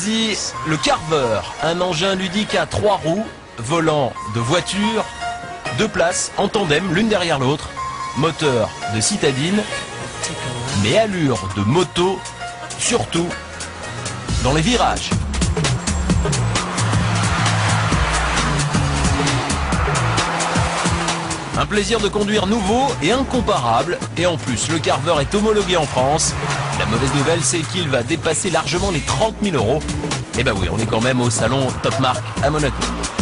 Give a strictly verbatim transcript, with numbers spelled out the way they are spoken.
choisi le Carver, un engin ludique à trois roues, volant de voiture, deux places, en tandem, l'une derrière l'autre, moteur de citadine, mais allure de moto, surtout dans les virages. Un plaisir de conduire nouveau et incomparable, et en plus le Carver est homologué en France. La mauvaise nouvelle, c'est qu'il va dépasser largement les trente mille euros. Et bah oui, on est quand même au salon Top Marque à Monaco.